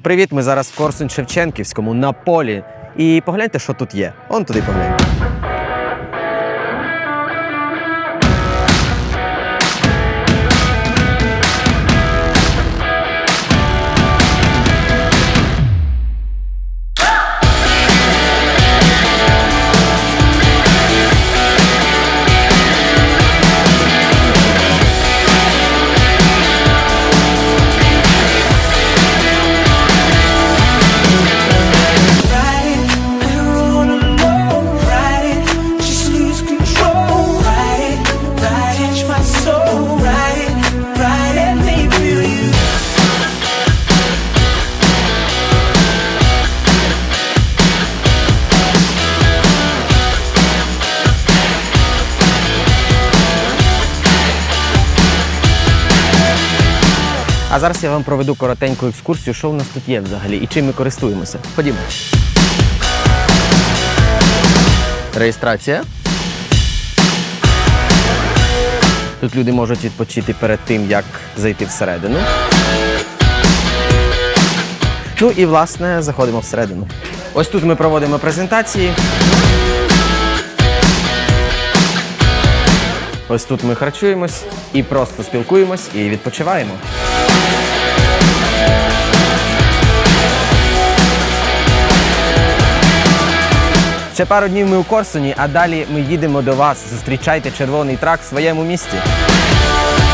Привіт, ми зараз в Корсунь-Шевченківському на полі. І погляньте, що тут є. Он туди погляньте. А зараз я вам проведу коротеньку екскурсію, що у нас тут є взагалі і чим ми користуємося. Ходімо. Реєстрація. Тут люди можуть відпочити перед тим, як зайти всередину. Ну і, власне, заходимо всередину. Ось тут ми проводимо презентації. Ось тут ми харчуємось і просто спілкуємось і відпочиваємо. Ще пару днів ми у Корсуні, а далі ми їдемо до вас. Зустрічайте червоний трак в своєму місті.